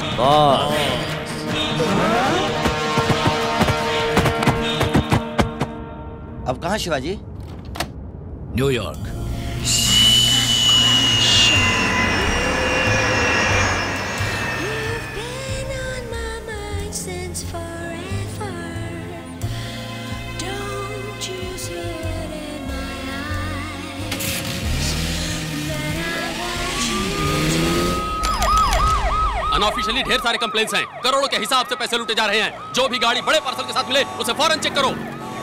अब कहाँ Shivaji? New York. Unofficially ढेर सारे कंप्लेंट्स हैं। करोड़ों के हिसाब से पैसे लूटे जा रहे हैं। जो भी गाड़ी बड़े पार्सल के साथ मिले उसे फौरन चेक करो।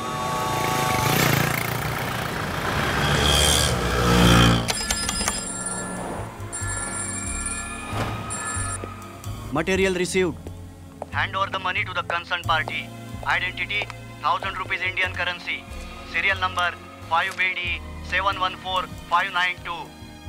Material received. Hand over the money to the concerned party. Identity 1000 rupees Indian currency. Serial number 5BD 714592.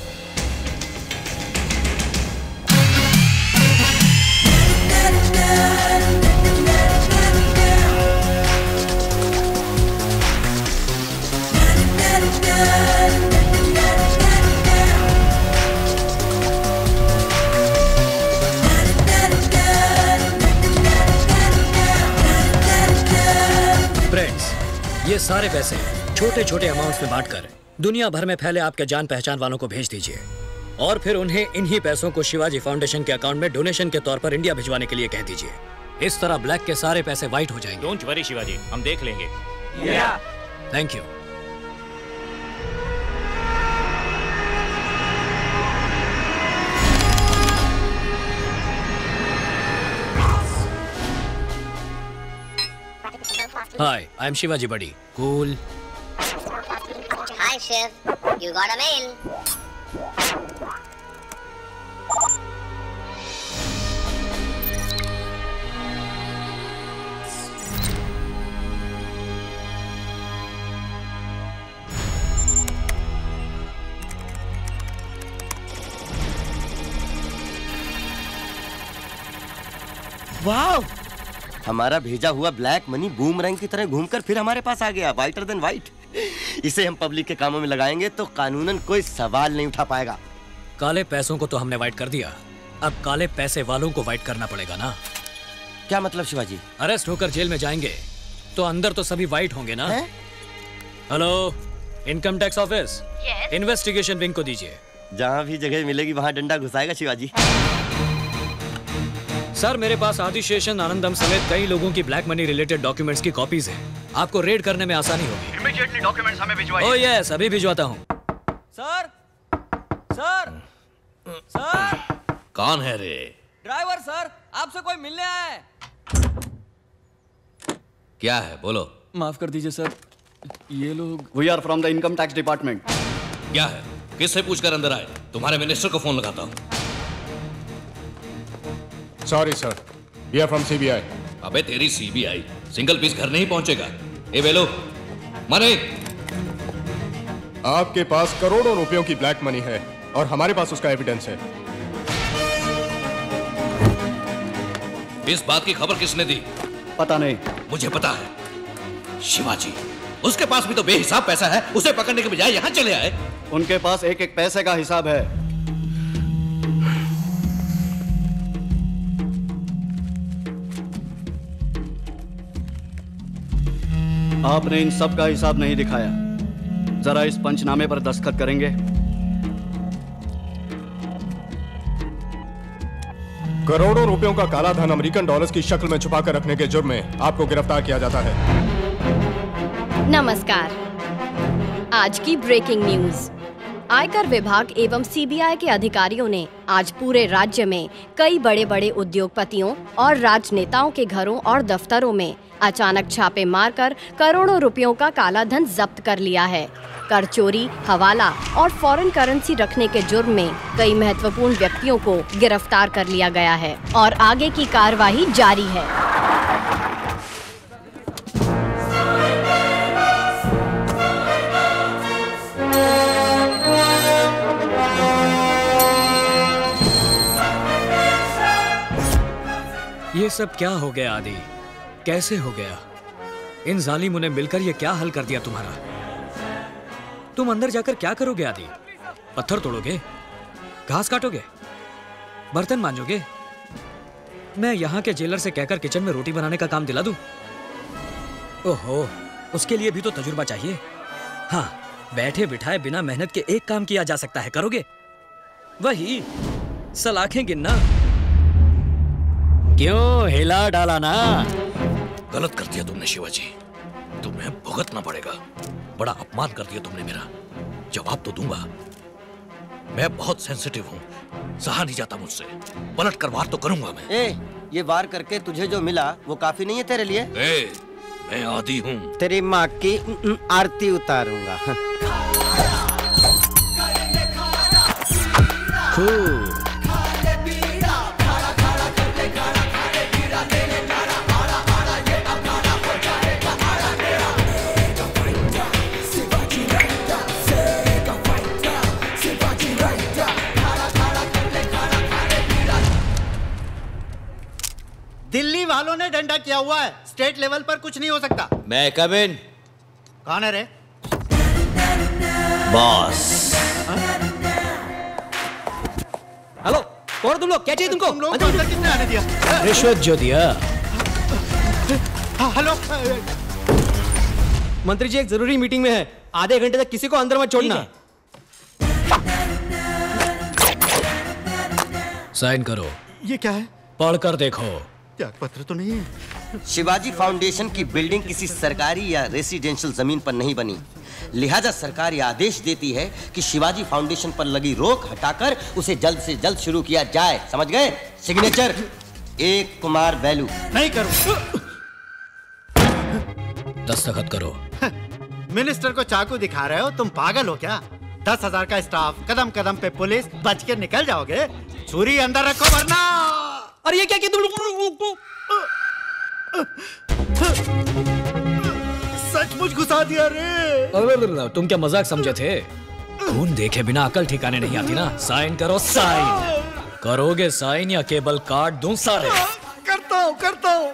Friends, ये सारे पैसे छोटे छोटे अमाउंट्स में बांटकर दुनिया भर में फैले आपके जान पहचान वालों को भेज दीजिए और फिर उन्हें इन्हीं पैसों को शिवाजी फाउंडेशन के अकाउंट में डोनेशन के तौर पर इंडिया भिजवाने के लिए कह दीजिए। इस तरह ब्लैक के सारे पैसे व्हाइट हो जाएंगे। डोंट वरी शिवाजी, हम देख लेंगे। Thank you. Hi, I'm Shivaji Buddy. Cool. Hi, Shiv. You got a mail. वाह! हमारा भेजा हुआ ब्लैक मनी बूमरैंग की तरह घूमकर फिर हमारे पास आ गया, वाइटर देन वाइट। इसे हम पब्लिक के कामों में लगाएंगे तो कानूनन कोई सवाल नहीं उठा पाएगा। काले पैसों को तो हमने वाइट कर दिया, अब काले पैसे वालों को वाइट करना पड़ेगा ना। क्या मतलब शिवाजी? अरेस्ट होकर जेल में जाएंगे तो अंदर तो सभी वाइट होंगे ना। Hello, income tax office. Investigation wing को दीजिए। जहाँ भी जगह मिलेगी वहाँ डंडा घुसाएगा शिवाजी। सर, मेरे पास आदिशेषन आनंदम समेत कई लोगों की ब्लैक मनी रिलेटेड डॉक्यूमेंट्स की कॉपीज हैं। आपको रेड करने में आसानी होगी। इमीडिएटली डॉक्यूमेंट्स हमें भिजवाइए। ओह यस, अभी भिजवाता हूँ। Sir, sir, sir. कौन है रे? ड्राइवर सर, आपसे कोई मिलने आया है। क्या है, बोलो। माफ कर दीजिए सर, ये लोग। We are from the income tax department. क्या है, किससे पूछकर अंदर आए? तुम्हारे मिनिस्टर को फोन लगाता हूँ। Sorry sir, we are from CBI. अबे तेरी सीबीआई सिंगल पीस घर नहीं पहुंचेगा। ए बेलो, मनी। आपके पास करोड़ों रुपयों की ब्लैक मनी है और हमारे पास उसका एविडेंस है। इस बात की खबर किसने दी? पता नहीं। मुझे पता है, शिवाजी। उसके पास भी तो बेहिसाब पैसा है, उसे पकड़ने के बजाय यहाँ चले आए। उनके पास एक एक पैसे का हिसाब है। आपने इन सब का हिसाब नहीं दिखाया। जरा इस पंचनामे पर दस्तखत करेंगे? करोड़ों रुपयों का काला धन अमेरिकन डॉलर्स की शक्ल में छुपाकर रखने के जुर्म में आपको गिरफ्तार किया जाता है। नमस्कार। आज की ब्रेकिंग न्यूज। आयकर विभाग एवं सीबीआई के अधिकारियों ने आज पूरे राज्य में कई बड़े बड़े उद्योगपतियों और राजनेताओं के घरों और दफ्तरों में अचानक छापे मारकर करोड़ों रुपयों का काला धन जब्त कर लिया है। कर चोरी, हवाला और फॉरेन करेंसी रखने के जुर्म में कई महत्वपूर्ण व्यक्तियों को गिरफ्तार कर लिया गया है और आगे की कार्रवाई जारी है। ये सब क्या हो गया आदि? कैसे हो गया? इन जालिमों ने मिलकर ये क्या हल कर दिया तुम्हारा? तुम अंदर जाकर क्या करोगे आदि? पत्थर तोड़ोगे? घास काटोगे? बर्तन मांजोगे? मैं यहाँ के जेलर से कहकर किचन में रोटी बनाने का काम दिला दूं? ओहो, उसके लिए भी तो तजुर्बा चाहिए। हाँ, बैठे बिठाए बिना मेहनत के एक काम किया जा सकता है, करोगे? वही सलाखें गिनना। क्यों हिला डाला ना? गलत कर दिया तुमने शिवाजी, तुम्हें भुगतना पड़ेगा। बड़ा अपमान कर दिया तुमने मेरा। जवाब तो दूंगा। मैं बहुत सेंसिटिव हूँ, सहा नहीं जाता मुझसे। पलट कर वार तो करूंगा मैं। ये वार करके तुझे जो मिला वो काफी नहीं है तेरे लिए? मैं आदी हूँ। तेरी माँ की आरती उतारूंगा। दिल्ली वालों ने डंडा किया हुआ है, स्टेट लेवल पर कुछ नहीं हो सकता। मैं कम इन। कौन है रे? बॉस। हेलो, कौन तुम लोग? क्या चाहिए तुमको? तुम लोग को अंदर किसने आने दिया? रिश्वत जो दिया। हेलो, मंत्री जी एक जरूरी मीटिंग में है, आधे घंटे तक किसी को अंदर मत छोड़ना। साइन करो। ये क्या है? पढ़कर देखो। त्याग पत्र तो नहीं है। शिवाजी फाउंडेशन की बिल्डिंग किसी सरकारी या रेसिडेंशियल जमीन पर नहीं बनी, लिहाजा सरकार यह आदेश देती है कि शिवाजी फाउंडेशन पर लगी रोक हटाकर उसे जल्द से जल्द शुरू किया जाए। समझ गए? सिग्नेचर एक कुमार वैलू। नहीं करूं। दस्तखत करो। मिनिस्टर को चाकू दिखा रहे हो? तुम पागल हो क्या? 10,000 का स्टाफ, कदम कदम पे पुलिस, बच के निकल जाओगे? छुरी अंदर रखो वरना। अरे ये क्या किया तुम लोग? सचमुच घुसा दिया रे। अरे तुम क्या मजाक समझे थे? खून देखे बिना अकल ठिकाने नहीं आती ना। साइन करो, साइन करोगे? साइन या केबल काट दूं सारे? करता हूँ।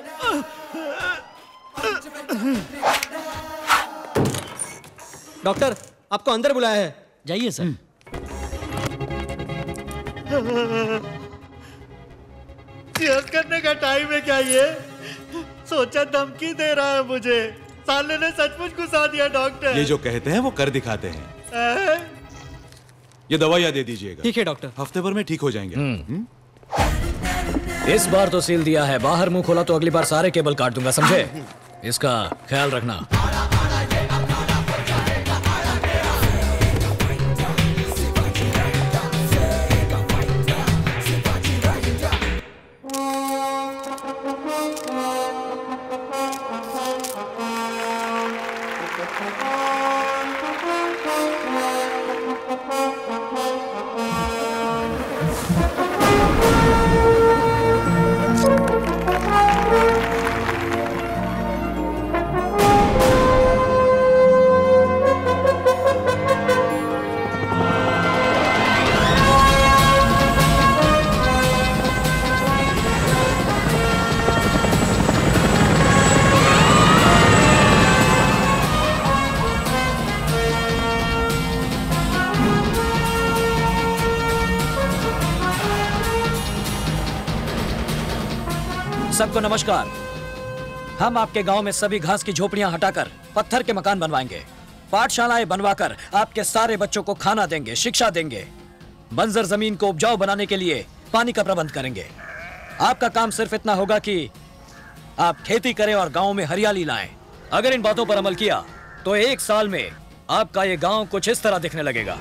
डॉक्टर आपको अंदर बुलाया है, जाइए सर। चीयर्स करने का टाइम है क्या ये? सोचा धमकी दे रहा है मुझे। साले ने सचमुच घुसा दिया डॉक्टर। ये जो कहते हैं वो कर दिखाते हैं। ये दवाइयाँ दे दीजिएगा। ठीक है डॉक्टर। हफ्ते भर में ठीक हो जाएंगे। इस बार तो सील दिया है, बाहर मुंह खोला तो अगली बार सारे केबल काट दूंगा, समझे? इसका ख्याल रखना। सबको नमस्कार। हम आपके गांव में सभी घास की झोपड़ियां हटाकर पत्थर के मकान बनवाएंगे, पाठशालाएं बनवाकर आपके सारे बच्चों को खाना देंगे, शिक्षा देंगे, बंजर जमीन को उपजाऊ बनाने के लिए पानी का प्रबंध करेंगे। आपका काम सिर्फ इतना होगा कि आप खेती करें और गांव में हरियाली लाएं। अगर इन बातों पर अमल किया तो 1 साल में आपका ये गांव कुछ इस तरह दिखने लगेगा।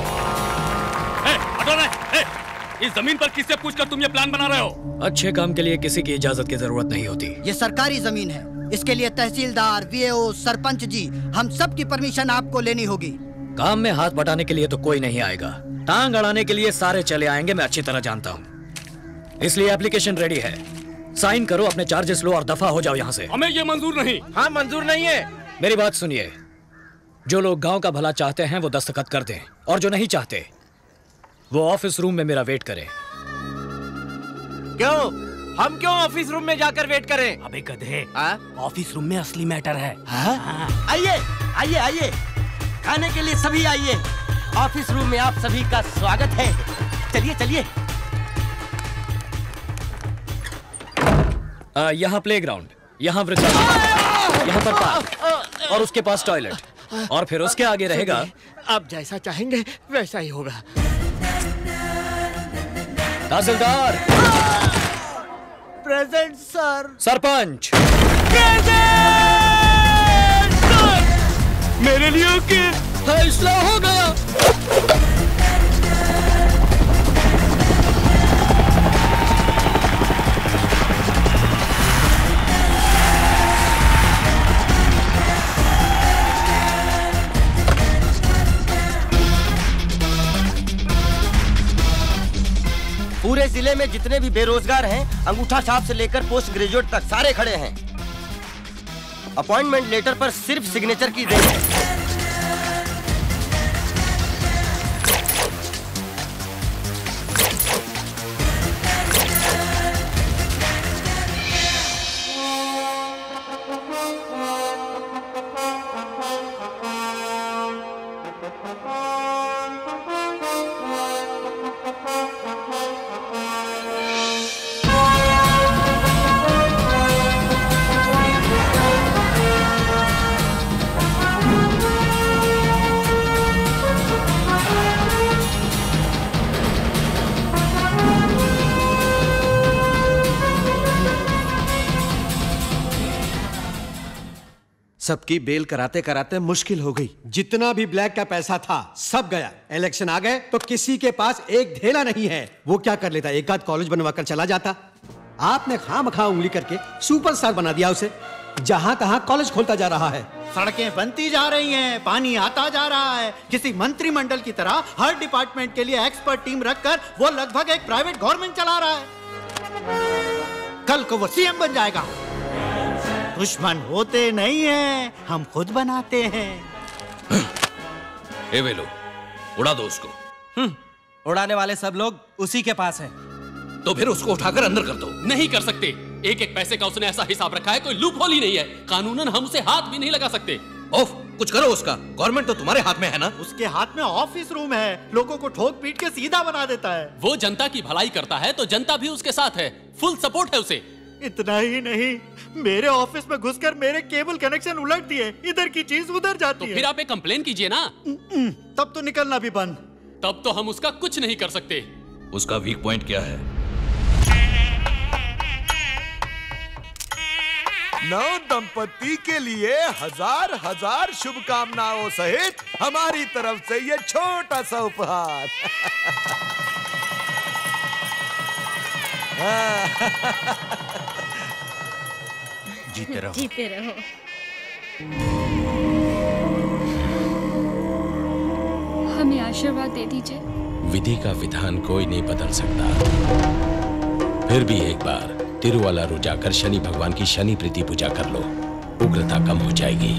इस जमीन पर किससे पूछकर तुम ये प्लान बना रहे हो? अच्छे काम के लिए किसी की इजाजत की जरूरत नहीं होती। ये सरकारी जमीन है, इसके लिए तहसीलदार, वीएओ, सरपंच जी, हम सब की परमिशन आपको लेनी होगी। काम में हाथ बटाने के लिए तो कोई नहीं आएगा, टांग अड़ाने के लिए सारे चले आएंगे, मैं अच्छी तरह जानता हूँ। इसलिए एप्लीकेशन रेडी है, साइन करो, अपने चार्जेस लो और दफा हो जाओ यहाँ से। हमें ये मंजूर नहीं। हाँ मंजूर नहीं है। मेरी बात सुनिए, जो लोग गांव का भला चाहते हैं वो दस्तखत कर दें, और जो नहीं चाहते वो ऑफिस रूम में मेरा वेट करें। क्यों? हम क्यों ऑफिस रूम में जाकर वेट करें? अबे गधे, ऑफिस रूम में असली मैटर है। आइए आइए आइए, खाने के लिए सभी आइए। ऑफिस रूम में आप सभी का स्वागत है। चलिए चलिए। यहाँ प्लेग्राउंड, यहाँ वृद्धाश्रम, यहाँ पर पार्क और उसके पास टॉयलेट और फिर उसके आगे रहेगा। आप जैसा चाहेंगे वैसा ही होगा। तहसीलदार। Present sir. सरपंच। मेरे लिए फैसला हो गया। पूरे जिले में जितने भी बेरोजगार हैं, अंगूठा छाप से लेकर पोस्ट ग्रेजुएट तक सारे खड़े हैं। अपॉइंटमेंट लेटर पर सिर्फ सिग्नेचर की देर है। सबकी बेल कराते कराते मुश्किल हो गई। जितना भी ब्लैक का पैसा था सब गया। इलेक्शन आ गए तो किसी के पास एक ढेला नहीं है। वो क्या कर लेता, एक आध कॉलेज बनवाकर चला जाता। आपने खामखा उंगली करके सुपरस्टार बना दिया उसे। जहां तहां कॉलेज खोलता जा रहा है। सड़कें बनती जा रही हैं, पानी आता जा रहा है। किसी मंत्रिमंडल की तरह हर डिपार्टमेंट के लिए एक्सपर्ट टीम रखकर वो लगभग एक प्राइवेट गवर्नमेंट चला रहा है। कल को वो सीएम बन जाएगा। दुश्मन होते नहीं हैं, हम खुद बनाते हैं। ए वेलो, उड़ा दो उसको। उड़ाने वाले सब लोग उसी के पास हैं। तो फिर उसको उठाकर अंदर कर दो। नहीं कर सकते। एक एक पैसे का उसने ऐसा हिसाब रखा है, कोई लूप होल ही नहीं है। कानूनन हम उसे हाथ भी नहीं लगा सकते। ओफ, कुछ करो उसका। गवर्नमेंट तो तुम्हारे हाथ में है ना। उसके हाथ में ऑफिस रूम है, लोगों को ठोक पीट के सीधा बना देता है। वो जनता की भलाई करता है तो जनता भी उसके साथ है। फुल सपोर्ट है उसे। इतना ही नहीं, मेरे ऑफिस में घुसकर मेरे केबल कनेक्शन उलट दिए। इधर की चीज उधर जाती है। तो फिर आप एक कंप्लेन कीजिए ना। तब तो निकलना भी बंद। तब तो हम उसका कुछ नहीं कर सकते। उसका वीक पॉइंट क्या है? नव दंपति के लिए हजार हजार शुभकामनाओं सहित हमारी तरफ से ये छोटा सा उपहार। जीते रहो। जीते रहो। हमें आशीर्वाद दे दीजिए। विधि का विधान कोई नहीं बदल सकता। फिर भी एक बार तिरुवल्लुवर जाकर शनि भगवान की शनि प्रीति पूजा कर लो, उग्रता कम हो जाएगी।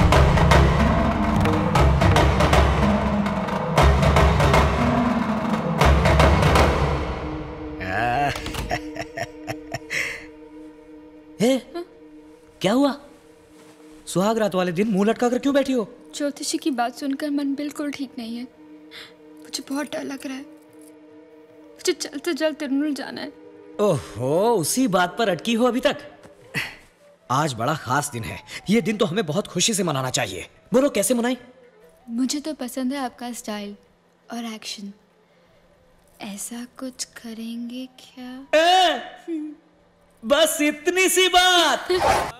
क्या हुआ? सुहाग रात वाले दिन मुंह लटका कर क्यों बैठी हो? ज्योतिषी की बात सुनकर मन बिल्कुल ठीक नहीं है। मुझे बहुत डर लग रहा है। मुझे जल्द से जल्द तिरुवल्लुवर जाना है। ओहो, उसी बात पर अटकी हो अभी तक? आज बड़ा खास दिन है। ये दिन तो हमें बहुत खुशी से मनाना चाहिए। बोलो कैसे मनाएं? मुझे तो पसंद है आपका स्टाइल और एक्शन। ऐसा कुछ करेंगे क्या? बस इतनी सी बात।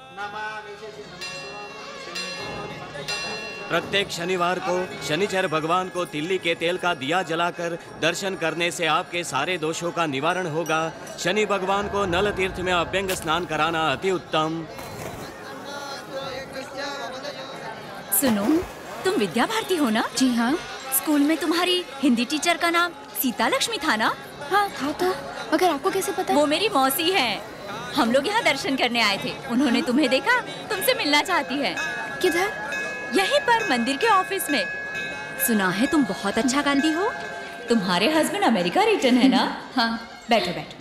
प्रत्येक शनिवार को शनिचर भगवान को तिल्ली के तेल का दिया जलाकर दर्शन करने से आपके सारे दोषों का निवारण होगा। शनि भगवान को नल तीर्थ में अभ्यंग स्नान कराना अति उत्तम। सुनो, तुम विद्या भारती हो ना? जी हाँ। स्कूल में तुम्हारी हिंदी टीचर का नाम सीता लक्ष्मी था ना? हाँ था तो, मगर आपको कैसे पता? वो मेरी मौसी है। हम लोग यहाँ दर्शन करने आए थे। उन्होंने तुम्हें देखा, तुमसे मिलना चाहती है। किधर? यहीं पर मंदिर के ऑफिस में। सुना है तुम बहुत अच्छा गाती हो। तुम्हारे हस्बैंड अमेरिका रिटर्न है ना? हाँ। बैठो बैठो।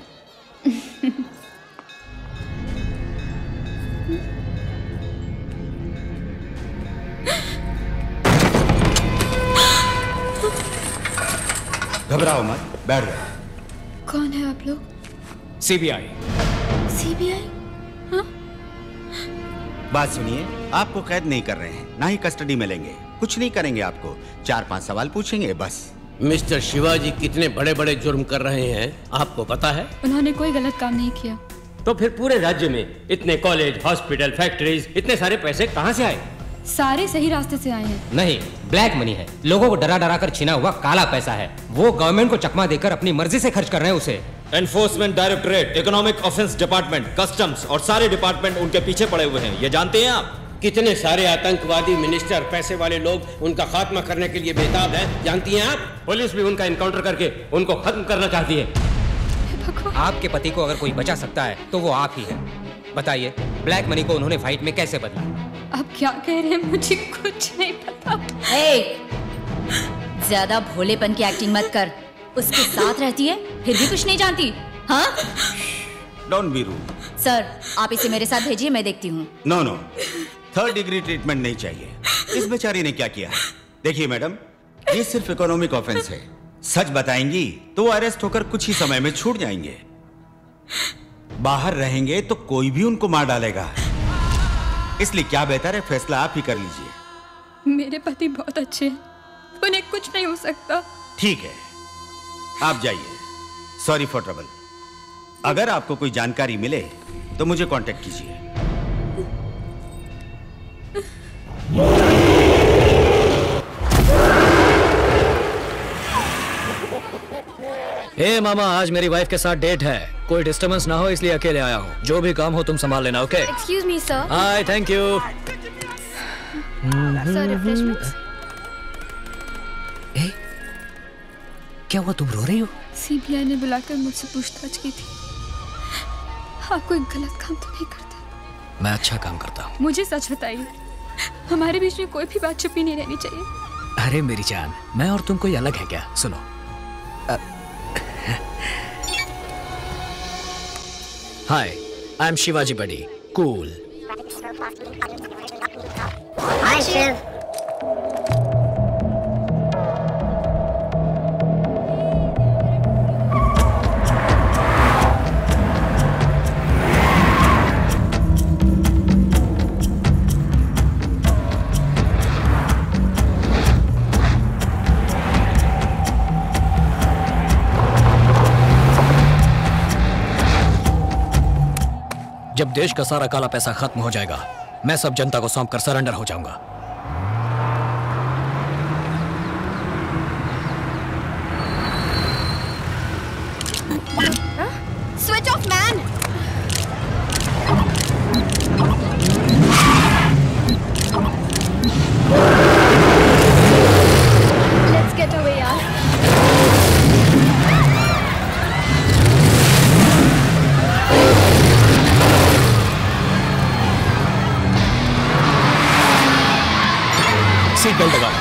घबराओ मत, बैठ जाओ। कौन है आप लोग? सीबीआई। सीबीआई? बात सुनिए, आपको कैद नहीं कर रहे हैं, ना ही कस्टडी में लेंगे। कुछ नहीं करेंगे आपको, 4-5 सवाल पूछेंगे बस। मिस्टर शिवाजी कितने बड़े बड़े जुर्म कर रहे हैं आपको पता है? उन्होंने कोई गलत काम नहीं किया। तो फिर पूरे राज्य में इतने कॉलेज, हॉस्पिटल, फैक्ट्रीज, इतने सारे पैसे कहाँ से आए? सारे सही रास्ते से आए हैं। नहीं, ब्लैक मनी है, लोगों को डरा डरा कर छीना हुआ काला पैसा है। वो गवर्नमेंट को चकमा देकर अपनी मर्जी से खर्च कर रहे हैं उसे। Enforcement directorate, economic offence department, customs और सारे डिपार्टमेंट उनके पीछे पड़े हुए हैं, ये जानते हैं आप? कितने सारे आतंकवादी मिनिस्टर, पैसे वाले लोग उनका खात्मा करने के लिए बेताब हैं, जानती हैं आप? पुलिस भी उनका इनकाउंटर करके उनको खत्म करना चाहती है। आपके पति को अगर कोई बचा सकता है तो वो आप ही है। बताइए, ब्लैक मनी को उन्होंने फाइट में कैसे बदला? आप क्या कह रहे हैं? मुझे कुछ नहीं पता। ज्यादा भोलेपन की एक्टिंग मत कर। उसके साथ रहती है फिर भी कुछ नहीं जानती। हाँ? Don't be rude. सर, आप इसे मेरे साथ भेजिए, मैं देखती हूँ। No no, 3rd degree treatment नहीं चाहिए। इस बेचारी ने क्या किया? देखिए मैडम, ये सिर्फ इकोनॉमिक ऑफेंस है। सच बताएंगी तो वो अरेस्ट होकर कुछ ही समय में छूट जाएंगे। बाहर रहेंगे तो कोई भी उनको मार डालेगा। इसलिए क्या बेहतर है, फैसला आप ही कर लीजिए। मेरे पति बहुत अच्छे हैं, उन्हें कुछ नहीं हो सकता। ठीक है, आप जाइए। Sorry for trouble. अगर आपको कोई जानकारी मिले तो मुझे कांटेक्ट कीजिए। ए मामा, आज मेरी वाइफ के साथ डेट है, कोई डिस्टर्बेंस ना हो इसलिए अकेले आया हूँ। जो भी काम हो तुम संभाल लेना, okay? Excuse me sir. Hi, thank you. Sir, refreshments. क्या हुआ, तुम रो रही हो? सीबीआई ने बुलाकर मुझसे पूछताछ की थी। आप कोई गलत काम तो नहीं करते? मैं अच्छा काम करता हूँ। मुझे सच बताइए, हमारे बीच में कोई भी बात छुपी नहीं रहनी चाहिए। अरे मेरी जान, मैं और तुम कोई अलग है क्या? सुनो, hi, I am Shivaji buddy, cool. Hi Shiv. जब देश का सारा काला पैसा खत्म हो जाएगा, मैं सब जनता को सौंप कर सरेंडर हो जाऊंगा। Switch off man. Let's get away यार। सीट बेल्ट लगाओ।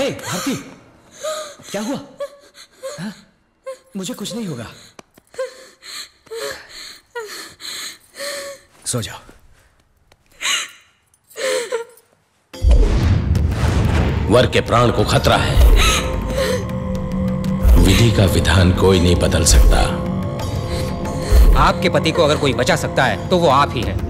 हे भारती, क्या हुआ? हा? मुझे कुछ नहीं होगा, सो जाओ। वर के प्राण को खतरा है, विधि का विधान कोई नहीं बदल सकता। आपके पति को अगर कोई बचा सकता है तो वो आप ही हैं।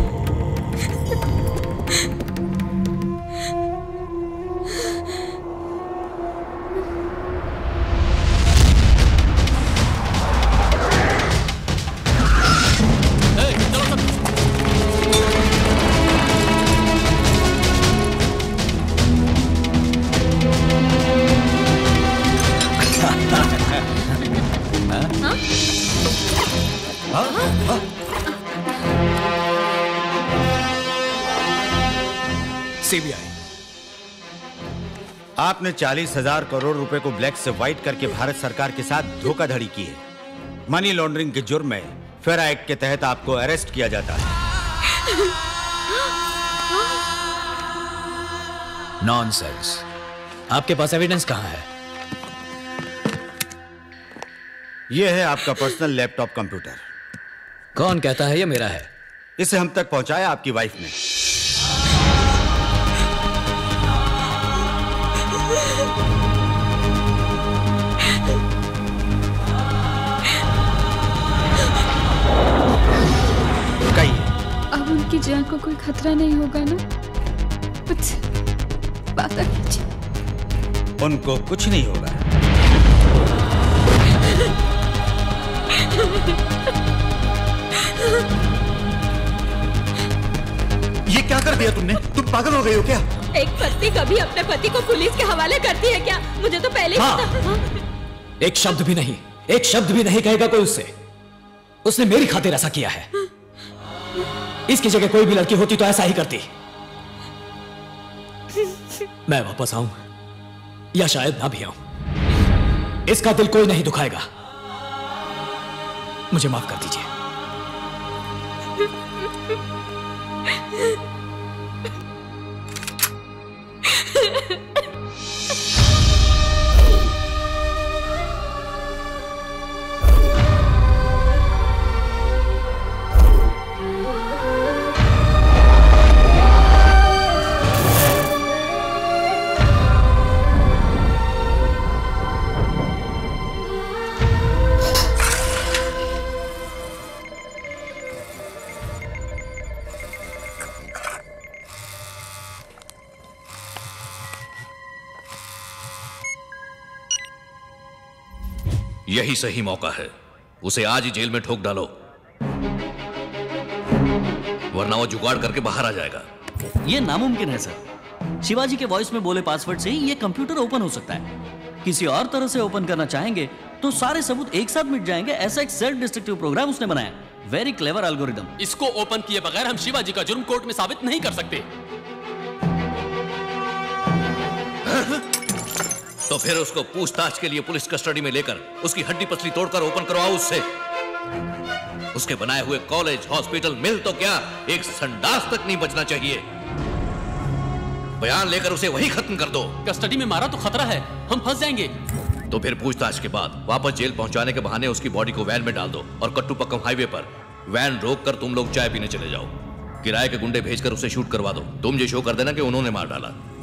सीबीआई, आपने 40,000 करोड़ रुपए को ब्लैक से व्हाइट करके भारत सरकार के साथ धोखाधड़ी की है। मनी लॉन्ड्रिंग के जुर्म में फेरा एक्ट के तहत आपको अरेस्ट किया जाता है। नॉनसेंस। आपके पास एविडेंस कहां है? यह है आपका पर्सनल लैपटॉप कंप्यूटर। कौन कहता है ये मेरा है? इसे हम तक पहुंचाया आपकी वाइफ ने। अब उनकी जान को कोई खतरा नहीं होगा ना? कुछ बात कीजिए। उनको कुछ नहीं होगा। ये क्या कर दिया तुमने? तुम पागल हो गई हो क्या? एक पत्नी कभी अपने पति को पुलिस के हवाले करती है क्या? मुझे तो पहले ही पता। एक शब्द भी नहीं, एक शब्द भी नहीं कहेगा कोई उससे। उसने मेरी खातिर ऐसा किया है। इसकी जगह कोई भी लड़की होती तो ऐसा ही करती। मैं वापस आऊं या शायद ना भी आऊं, इसका दिल कोई नहीं दुखाएगा। मुझे माफ कर दीजिए। यही सही मौका है, उसे आज ही जेल में ठोक डालो, वरना वो जुगाड़ करके बाहर आ जाएगा। ये नामुमकिन है सर। शिवाजी के वॉइस में बोले पासवर्ड से ही ये कंप्यूटर ओपन हो सकता है। किसी और तरह से ओपन करना चाहेंगे तो सारे सबूत एक साथ मिट जाएंगे। ऐसा एक सेल्फ डिस्ट्रक्टिव प्रोग्राम उसने बनाया। Very clever algorithm. इसको ओपन किए बगैर हम शिवाजी का जुर्म कोर्ट में साबित नहीं कर सकते। तो फिर उसको पूछताछ के लिए पुलिस कस्टडी में लेकर उसकी हड्डी पसली तोड़कर ओपन करवाओ उससे। उसके बनाए हुए कॉलेज, हॉस्पिटल, मिल तो क्या, एक संडास तक नहीं बचना चाहिए। बयान लेकर उसे वही खत्म कर दो। कस्टडी में मारा तो खतरा है, हम फंस जाएंगे। तो फिर पूछताछ के बाद वापस जेल पहुंचाने के बहाने उसकी बॉडी को वैन में डाल दो और कट्टुपक्कम हाईवे पर वैन रोक कर तुम लोग चाय पीने चले जाओ। किराए के गुंडे भेजकर उसे शूट करवा दो। तुम ये शो कर देना कि उन्होंने मार डाला।